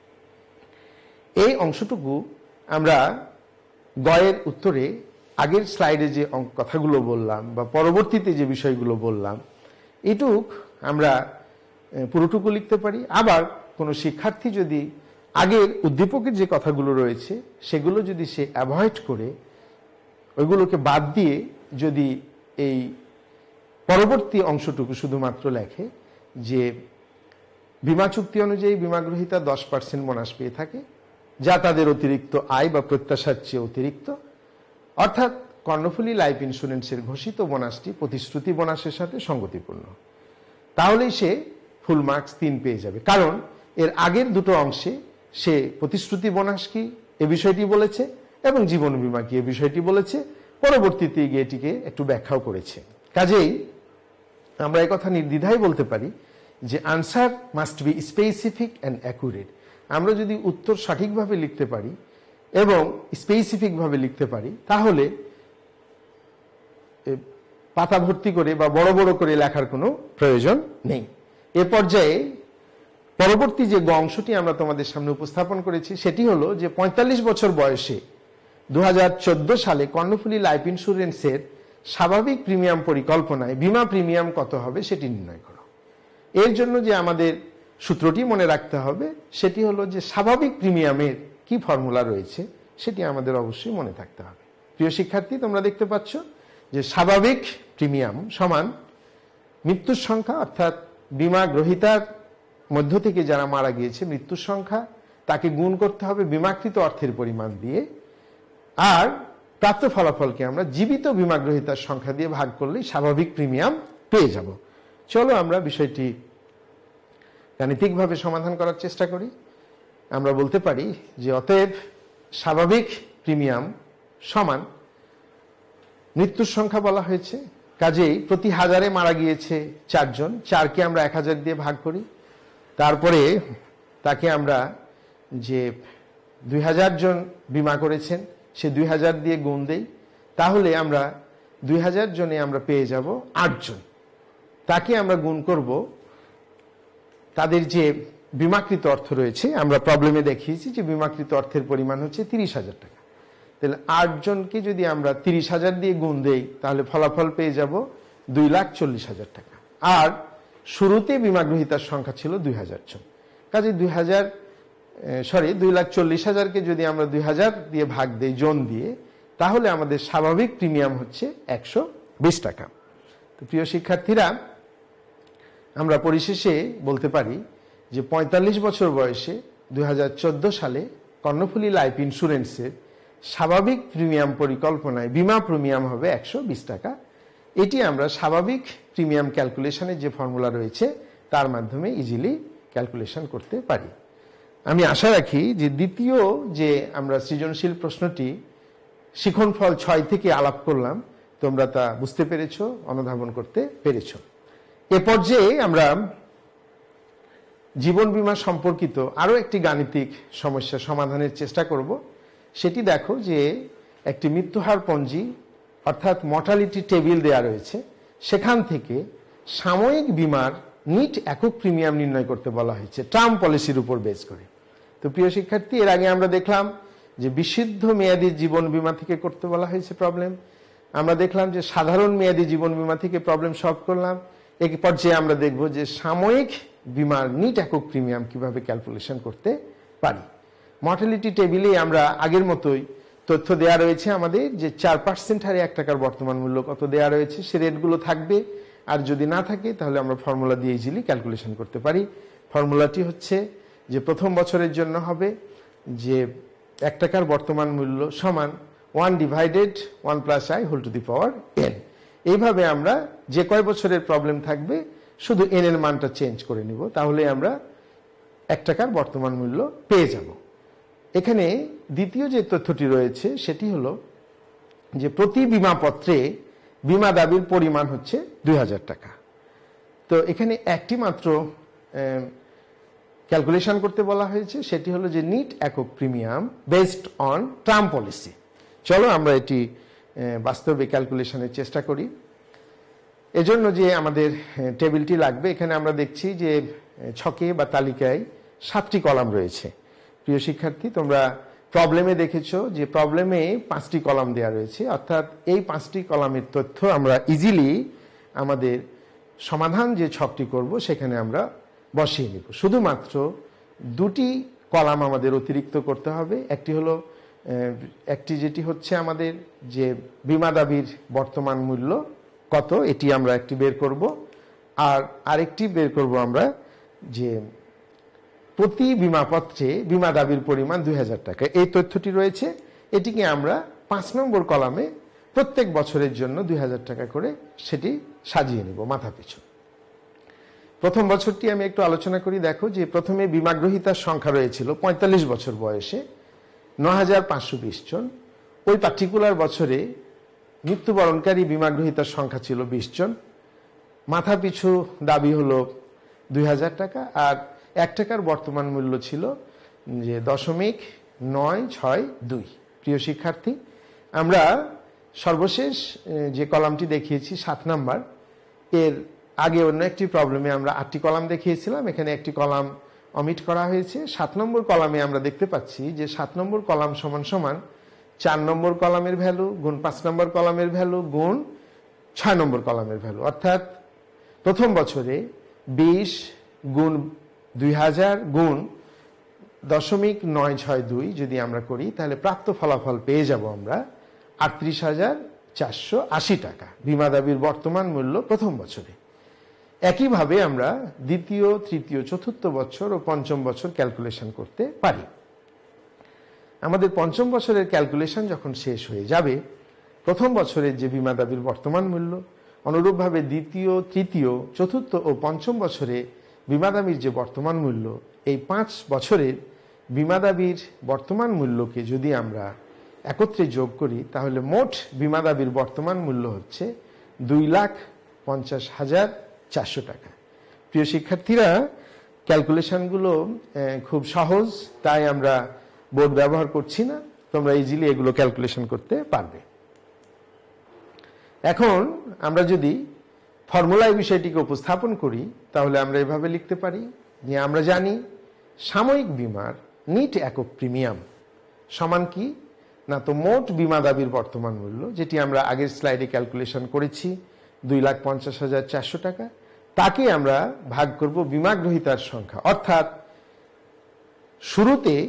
এই অংশটুকু আমরা গয়ের উত্তরে আগের স্লাইডে যে কথাগুলো বললাম বা পরবর্তীতে যে বিষয়গুলো বললাম এটুক আমরা পুরোটুকু লিখতে পারি। আবার কোনো শিক্ষার্থী যদি আগের উদ্দীপকের যে কথাগুলো রয়েছে সেগুলো যদি সে অ্যাভয়েড করে ওইগুলোকে বাদ দিয়ে যদি এই পরবর্তী অংশটুকু শুধুমাত্র লেখে যে বীমা চুক্তি অনুযায়ী বীমা গ্রহীতা দশ পার্সেন্ট বোনাস পেয়ে থাকে, যা তাদের অতিরিক্ত আয় বা প্রত্যাশার চেয়ে অতিরিক্ত, অর্থাৎ কর্ণফুলী লাইফ ইন্স্যুরেন্সের ঘোষিত বোনাসটি প্রতিশ্রুতি বোনাসের সাথে সঙ্গতিপূর্ণ, তাহলেই সে ফুল মার্কস তিন পেয়ে যাবে। কারণ এর আগের দুটো অংশে সে প্রতিশ্রুতি বোনাস কি এ বিষয়টি বলেছে এবং জীবন বীমা কি এ বিষয়টি বলেছে, পরবর্তীতে গিয়ে এটিকে একটু ব্যাখ্যাও করেছে। কাজেই আমরা এই কথা নির্দ্বিধায় বলতে পারি যে answer must be specific and accurate. আমরা যদি উত্তর সঠিকভাবে লিখতে পারি এবং স্পেসিফিকভাবে লিখতে পারি তাহলে পাতা ভর্তি করে বা বড় বড় করে লেখার কোনো প্রয়োজন নেই। এ পর্যায়ে পরবর্তী যে অংশটি আমরা তোমাদের সামনে উপস্থাপন করেছি সেটি হলো যে পঁয়তাল্লিশ বছর বয়সে দু হাজার চোদ্দ সালে কর্ণফুলী লাইফ ইন্স্যুরেন্সের স্বাভাবিক প্রিমিয়াম পরিকল্পনায় বীমা প্রিমিয়াম কত হবে সেটি নির্ণয় করো। এর জন্য যে আমাদের সূত্রটি মনে রাখতে হবে সেটি হলো যে স্বাভাবিক প্রিমিয়ামের কি ফর্মুলা রয়েছে সেটি আমাদের অবশ্যই মনে থাকতে হবে। প্রিয় শিক্ষার্থী, তোমরা দেখতে পাচ্ছ যে স্বাভাবিক প্রিমিয়াম সমান মৃত্যুর সংখ্যা, অর্থাৎ বীমা গ্রহীতার মধ্য থেকে যারা মারা গিয়েছে মৃত্যুর সংখ্যা, তাকে গুণ করতে হবে বীমাকৃত অর্থের পরিমাণ দিয়ে, আর প্রাপ্ত ফলাফলকে আমরা জীবিত বীমা গ্রহীতার সংখ্যা দিয়ে ভাগ করলেই স্বাভাবিক প্রিমিয়াম পেয়ে যাব। চলো আমরা বিষয়টি গাণিতিকভাবে সমাধান করার চেষ্টা করি। আমরা বলতে পারি যে অতএব স্বাভাবিক প্রিমিয়াম সমান মৃত্যুর সংখ্যা বলা হয়েছে, কাজেই প্রতি হাজারে মারা গিয়েছে চারজন, চারকে আমরা এক হাজার দিয়ে ভাগ করি, তারপরে তাকে আমরা যে দুই হাজার জন বিমা করেছেন সে দুই হাজার দিয়ে গুণ দেই, তাহলে আমরা দুই হাজার জনে আমরা পেয়ে যাব আটজন। তাকে আমরা গুণ করব তাদের যে বিমাকৃত অর্থ রয়েছে, আমরা প্রবলেমে দেখিয়েছি যে বিমাকৃত অর্থের পরিমাণ হচ্ছে তিরিশ হাজার টাকা, তাহলে আটজনকে যদি আমরা তিরিশ হাজার দিয়ে গুণ দেই তাহলে ফলাফল পেয়ে যাব দুই লাখ চল্লিশ হাজার টাকা। আর শুরুতে বীমা গ্রহীতার সংখ্যা ছিল দুই হাজার জন, কাজে দুই হাজার সরি দুই লাখ চল্লিশ হাজারকে যদি আমরা দুই হাজার দিয়ে ভাগ দিই জন দিয়ে, তাহলে আমাদের স্বাভাবিক প্রিমিয়াম হচ্ছে একশো বিশ টাকা। তো প্রিয় শিক্ষার্থীরা, আমরা পরিশেষে বলতে পারি যে পঁয়তাল্লিশ বছর বয়সে দুই হাজার চোদ্দ সালে কর্ণফুলী লাইফ ইন্স্যুরেন্সের স্বাভাবিক প্রিমিয়াম পরিকল্পনায় বীমা প্রিমিয়াম হবে একশো বিশ টাকা। এটি আমরা স্বাভাবিক প্রিমিয়াম ক্যালকুলেশনের যে ফর্মুলা রয়েছে তার মাধ্যমে ইজিলি ক্যালকুলেশন করতে পারি। আমি আশা রাখি যে দ্বিতীয় যে আমরা সৃজনশীল প্রশ্নটি শিখনফল ছয় থেকে আলাপ করলাম তোমরা তা বুঝতে পেরেছো, অনুধাবন করতে পেরেছো। এ পর্যায়ে আমরা জীবন বীমা সম্পর্কিত আরও একটি গাণিতিক সমস্যা সমাধানের চেষ্টা করব। সেটি দেখো যে একটি মৃত্যুহার পঞ্জি অর্থাৎ মর্টালিটি টেবিল দেয়া রয়েছে, সেখান থেকে সাময়িক বীমার নিট একক প্রিমিয়াম নির্ণয় করতে বলা হয়েছে টার্ম পলিসির উপর বেস করে। তো প্রিয় শিক্ষার্থী, এর আগে আমরা দেখলাম যে বিশুদ্ধ মেয়াদী জীবন বীমা থেকে করতে বলা হয়েছে প্রবলেম, আমরা দেখলাম যে সাধারণ মেয়াদী জীবন বীমা থেকে প্রবলেম সলভ করলাম। এক পর্যায়ে আমরা দেখব যে সাময়িক বীমার নিট একক প্রিমিয়াম কিভাবে ক্যালকুলেশন করতে পারি। মর্টালিটি টেবিলে আমরা আগের মতোই তথ্য দেয়া রয়েছে আমাদের যে চার পার্সেন্ট হারে এক টাকার বর্তমান মূল্য কত দেয়া রয়েছে সে রেটগুলো থাকবে, আর যদি না থাকে তাহলে আমরা ফর্মুলা দিয়ে ইজিলি ক্যালকুলেশন করতে পারি। ফর্মুলাটি হচ্ছে যে প্রথম বছরের জন্য হবে যে এক টাকার বর্তমান মূল্য সমান one divided one plus I whole to the power N. এইভাবে আমরা যে কয় বছরের প্রবলেম থাকবে শুধু এন এর মানটা চেঞ্জ করে নিব, তাহলে আমরা এক টাকার বর্তমান মূল্য পেয়ে যাব। এখানে দ্বিতীয় যে তথ্যটি রয়েছে সেটি হলো যে প্রতি বিমাপত্রে বিমা দাবির পরিমাণ হচ্ছে দুই হাজার টাকা। তো এখানে একটি মাত্র ক্যালকুলেশন করতে বলা হয়েছে, সেটি হলো যে নিট একক premium based on term policy. চলো আমরা এটি বাস্তবে ক্যালকুলেশনের চেষ্টা করি। এজন্য যে আমাদের টেবিলটি লাগবে, এখানে আমরা দেখছি যে ছকে বা তালিকায় সাতটি কলাম রয়েছে। প্রিয় শিক্ষার্থী, তোমরা প্রবলেমে দেখেছো যে প্রবলেমে পাঁচটি কলাম দেওয়া রয়েছে, অর্থাৎ এই পাঁচটি কলামের তথ্য আমরা ইজিলি আমাদের সমাধান যে ছকটি করব সেখানে আমরা বসিয়ে নিব। শুধুমাত্র দুটি কলাম আমাদের অতিরিক্ত করতে হবে। একটি হলো একটি যেটি হচ্ছে আমাদের যে বীমা দাবির বর্তমান মূল্য কত, এটি আমরা একটি বের করব, আর আরেকটি বের করব আমরা যে প্রতি বিমাপত্রে বীমা দাবির পরিমাণ দুই হাজার টাকা। এই তথ্যটি রয়েছে, এটিকে আমরা পাঁচ নম্বর কলামে প্রত্যেক বছরের জন্য দুই হাজার টাকা করে সেটি সাজিয়ে নিব মাথা পিছু। প্রথম বছরটি আমি একটু আলোচনা করি। দেখো যে প্রথমে বীমাগ্রহীতার সংখ্যা রয়েছিল পঁয়তাল্লিশ বছর বয়সে ন হাজার পাঁচশো বিশ জন। ওই পার্টিকুলার বছরে মৃত্যুবরণকারী বীমাগ্রহীতার সংখ্যা ছিল বিশ জন। মাথা পিছু দাবি হলো দুই হাজার টাকা, আর এক টাকার বর্তমান মূল্য ছিল যে দশমিক নয় ছয় দুই। প্রিয় শিক্ষার্থী, আমরা সর্বশেষ যে কলামটি দেখিয়েছি সাত নাম্বার, এর আগে অন্য একটি প্রবলেমে আমরা আটটি কলাম দেখিয়েছিলাম, এখানে একটি কলাম অমিট করা হয়েছে। সাত নম্বর কলামে আমরা দেখতে পাচ্ছি যে সাত নম্বর কলাম সমান সমান চার নম্বর কলামের ভ্যালু গুণ পাঁচ নম্বর কলামের ভ্যালু গুণ ছয় নম্বর কলামের ভ্যালু, অর্থাৎ প্রথম বছরে বিশ গুণ দুই হাজার গুণ দশমিক নয় ছয় দুই যদি আমরা করি, তাহলে প্রাপ্ত ফলাফল পেয়ে যাব আমরা আটত্রিশ হাজার চারশো আশি টাকা বীমা দাবির বর্তমান মূল্য প্রথম বছরে। একইভাবে আমরা দ্বিতীয়, তৃতীয়, চতুর্থ বছর ও পঞ্চম বছর ক্যালকুলেশন করতে পারি। আমাদের পঞ্চম বছরের ক্যালকুলেশন যখন শেষ হয়ে যাবে, প্রথম বছরের যে বীমা দাবির বর্তমান মূল্য, অনুরূপভাবে দ্বিতীয়, তৃতীয়, চতুর্থ ও পঞ্চম বছরে বীমা দাবির যে বর্তমান মূল্য, এই পাঁচ বছরের বীমা দাবির বর্তমান মূল্যকে যদি আমরা একত্রে যোগ করি, তাহলে মোট বীমা দাবির বর্তমান মূল্য হচ্ছে দুই লাখ পঞ্চাশ হাজার চারশো টাকা। প্রিয় শিক্ষার্থীরা, ক্যালকুলেশনগুলো খুব সহজ, তাই আমরা বোর্ড ব্যবহার করছি না, তোমরা ইজিলি এগুলো ক্যালকুলেশন করতে পারবে। এখন আমরা যদি ফর্মুলায় বিষয়টিকে উপস্থাপন করি, তাহলে আমরা এভাবে লিখতে পারি যে আমরা জানি সাময়িক বীমার নিট একক প্রিমিয়াম সমান কি না, তো মোট বীমা দাবির বর্তমান মূল্য, যেটি আমরা আগের স্লাইডে ক্যালকুলেশন করেছি দুই লাখ পঞ্চাশ হাজার চারশো টাকা, তাকে আমরা ভাগ করব বীমাগ্রহীতার সংখ্যা, অর্থাৎ শুরুতে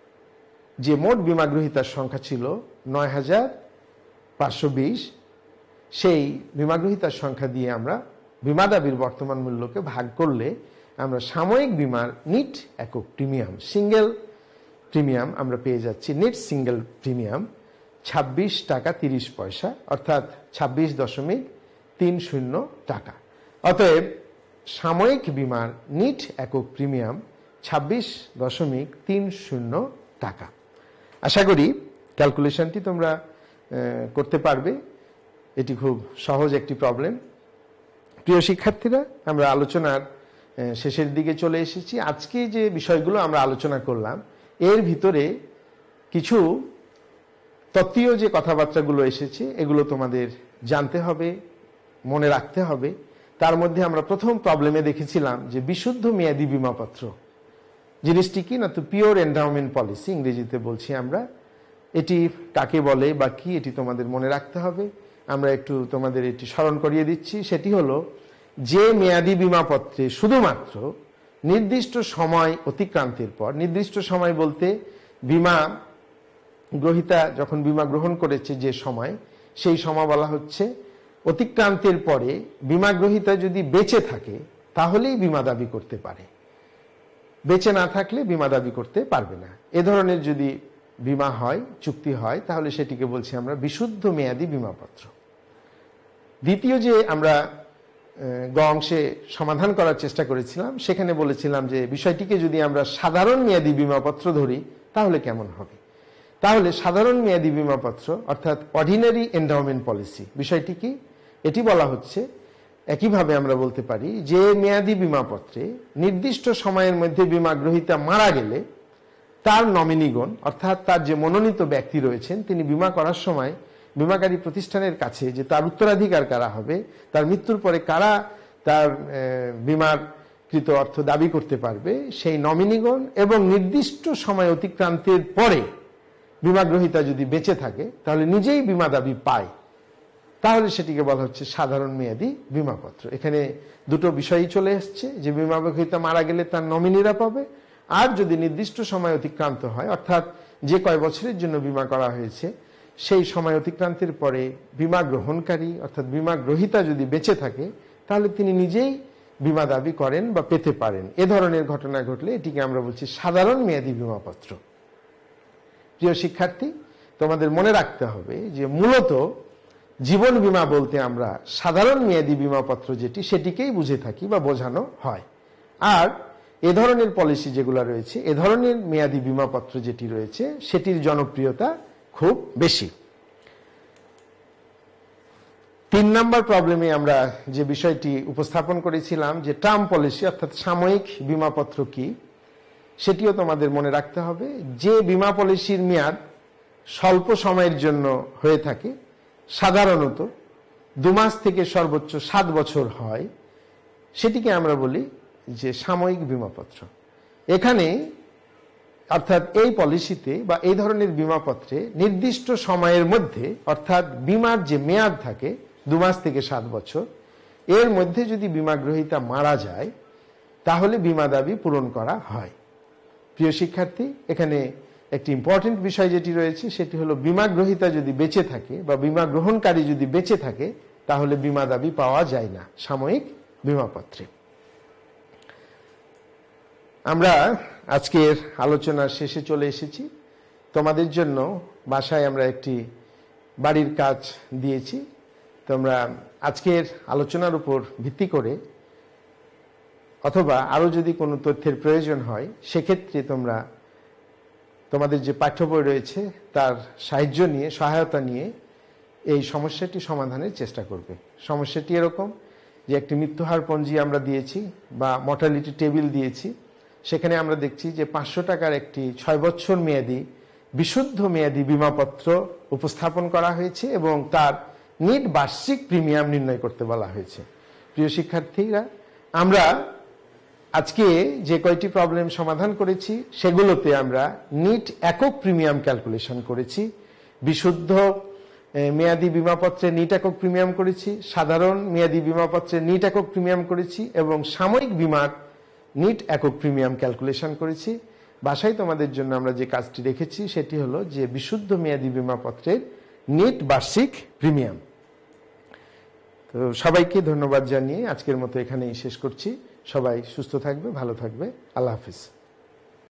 যে মোট বীমাগ্রহীতার সংখ্যা ছিল নয় হাজার পাঁচশো বিশ, সেই বীমাগ্রহীতার সংখ্যা দিয়ে আমরা বীমা দাবির বর্তমান মূল্যকে ভাগ করলে আমরা সাময়িক বীমার নিট একক প্রিমিয়াম সিঙ্গেল প্রিমিয়াম আমরা পেয়ে যাচ্ছি নেট সিঙ্গেল প্রিমিয়াম ছাব্বিশ টাকা তিরিশ পয়সা, অর্থাৎ ছাব্বিশ দশমিক তিন শূন্য টাকা। অতএব সাময়িক বীমার নিট একক প্রিমিয়াম ছাব্বিশ দশমিক তিন শূন্য টাকা। আশা করি ক্যালকুলেশনটি তোমরা করতে পারবে, এটি খুব সহজ একটি প্রবলেম। প্রিয় শিক্ষার্থীরা, আমরা আলোচনার শেষের দিকে চলে এসেছি। আজকে যে বিষয়গুলো আমরা আলোচনা করলাম, এর ভিতরে কিছু তত্ত্বীয় যে কথাবার্তাগুলো এসেছে, এগুলো তোমাদের জানতে হবে, মনে রাখতে হবে। তার মধ্যে আমরা প্রথম প্রবলেমে দেখেছিলাম যে বিশুদ্ধ মেয়াদী বীমাপত্র জিনিসটি কি না, তো পিওর এন্ডাউমেন্ট পলিসি ইংরেজিতে বলছি আমরা। এটি কাকে বলে বা কি, এটি তোমাদের মনে রাখতে হবে। আমরা একটু তোমাদের এটি স্মরণ করিয়ে দিচ্ছি। সেটি হলো যে মেয়াদী বীমাপত্রে শুধুমাত্র নির্দিষ্ট সময় অতিক্রান্তের পর, নির্দিষ্ট সময় বলতে বীমা গ্রহীতা যখন বীমা গ্রহণ করেছে যে সময়, সেই সময় বলা হচ্ছে অতিক্রান্তের পরে বীমা গ্রহীতা যদি বেঁচে থাকে তাহলেই বীমা দাবি করতে পারে, বেঁচে না থাকলে বীমা দাবি করতে পারবে না। এ ধরনের যদি বীমা হয়, চুক্তি হয়, তাহলে সেটিকে বলছি আমরা বিশুদ্ধ মেয়াদী বীমাপত্র। দ্বিতীয় যে আমরা গ অংশে সমাধান করার চেষ্টা করেছিলাম, সেখানে বলেছিলাম যে বিষয়টিকে যদি আমরা সাধারণ মেয়াদী বীমাপত্র ধরি তাহলে কেমন হবে। তাহলে সাধারণ মেয়াদী বীমাপত্র অর্থাৎ অর্ডিনারি এন্ডাউমেন্ট পলিসি বিষয়টি কি, এটি বলা হচ্ছে একইভাবে আমরা বলতে পারি যে মেয়াদী বীমাপত্রে নির্দিষ্ট সময়ের মধ্যে বীমা গ্রহীতা মারা গেলে তার নমিনিগণ অর্থাৎ তার যে মনোনীত ব্যক্তি রয়েছেন, তিনি বীমা করার সময় বীমাকারী প্রতিষ্ঠানের কাছে যে তার উত্তরাধিকার কারা হবে, তার মৃত্যুর পরে কারা তার বীমার কৃত অর্থ দাবি করতে পারবে, সেই নমিনিগণ এবং নির্দিষ্ট সময় অতিক্রান্তের পরে বীমা গ্রহীতা যদি বেঁচে থাকে তাহলে নিজেই বীমা দাবি পায়। তাহলে সেটিকে বলা হচ্ছে সাধারণ মেয়াদী বিমাপত্র। এখানে দুটো বিষয়ই চলে এসছে, যে বিমা গ্রহীতা মারা গেলে তার নমিনিরা পাবে, আর যদি নির্দিষ্ট সময় অতিক্রান্ত হয়, অর্থাৎ যে কয় বছরের জন্য বিমা করা হয়েছে সেই সময় অতিক্রান্তের পরে বিমা গ্রহণকারী অর্থাৎ বিমা গ্রহীতা যদি বেঁচে থাকে তাহলে তিনি নিজেই বিমা দাবি করেন বা পেতে পারেন। এ ধরনের ঘটনা ঘটলে এটিকে আমরা বলছি সাধারণ মেয়াদী বিমাপত্র। প্রিয় শিক্ষার্থী, তোমাদের মনে রাখতে হবে যে মূলত জীবন বীমা বলতে আমরা সাধারণ মেয়াদী বিমাপত্র যেটি সেটিকেই বুঝে থাকি বা বোঝানো হয়। আর এ ধরনের পলিসি যেগুলো রয়েছে, এ ধরনের মেয়াদী বিমাপত্র যেটি রয়েছে সেটির জনপ্রিয়তা খুব বেশি। তিন নম্বর প্রবলেমে আমরা যে বিষয়টি উপস্থাপন করেছিলাম যে টার্ম পলিসি অর্থাৎ সাময়িক বিমাপত্র কি, সেটিও তোমাদের মনে রাখতে হবে। যে বিমা পলিসির মেয়াদ স্বল্প সময়ের জন্য হয়ে থাকে, সাধারণত দু মাস থেকে সর্বোচ্চ সাত বছর হয়, সেটিকে আমরা বলি যে সাময়িক বিমাপত্র। এখানে অর্থাৎ এই পলিসিতে বা এই ধরনের বিমাপত্রে নির্দিষ্ট সময়ের মধ্যে অর্থাৎ বিমার যে মেয়াদ থাকে দু মাস থেকে সাত বছর, এর মধ্যে যদি বিমা গ্রহীতা মারা যায় তাহলে বিমা দাবি পূরণ করা হয়। প্রিয় শিক্ষার্থী, এখানে একটি ইম্পর্টেন্ট বিষয় যেটি রয়েছে সেটি হলো বিমা গ্রহীতা যদি বেঁচে থাকে বা বিমা গ্রহণকারী যদি বেঁচে থাকে তাহলে বিমা দাবি পাওয়া যায় না সাময়িক বিমাপত্রে। আমরা আজকের আলোচনার শেষে চলে এসেছি। তোমাদের জন্য বাসায় আমরা একটি বাড়ির কাজ দিয়েছি। তোমরা আজকের আলোচনার উপর ভিত্তি করে অথবা আরও যদি কোনো তথ্যের প্রয়োজন হয় সেক্ষেত্রে তোমরা তোমাদের যে পাঠ্য বই রয়েছে তার সাহায্য নিয়ে সহায়তা নিয়ে এই সমস্যাটি সমাধানের চেষ্টা করবে। সমস্যাটি এরকম যে একটি মৃত্যুহার পঞ্জি আমরা দিয়েছি বা মর্টালিটি টেবিল দিয়েছি, সেখানে আমরা দেখছি যে পাঁচশো টাকার একটি ছয় বছর মেয়াদী বিশুদ্ধ মেয়াদী বিমাপত্র উপস্থাপন করা হয়েছে এবং তার নিট বার্ষিক প্রিমিয়াম নির্ণয় করতে বলা হয়েছে। প্রিয় শিক্ষার্থীরা, আমরা আজকে যে কয়টি প্রবলেম সমাধান করেছি সেগুলোতে আমরা নিট একক প্রিমিয়াম ক্যালকুলেশন করেছি, বিশুদ্ধ মেয়াদী বিমাপত্রে নিট একক প্রিমিয়াম করেছি, সাধারণ মেয়াদী বিমাপত্রে নিট একক প্রিমিয়াম করেছি এবং সাময়িক বিমার নিট একক প্রিমিয়াম ক্যালকুলেশন করেছি। বাসায় তোমাদের জন্য আমরা যে কাজটি রেখেছি সেটি হলো যে বিশুদ্ধ মেয়াদী বিমাপত্রের নিট বার্ষিক প্রিমিয়াম। তো সবাইকে ধন্যবাদ জানিয়ে আজকের মতো এখানেই শেষ করছি। সবাই সুস্থ থাকবে, ভালো থাকবে। আল্লাহ হাফিজ।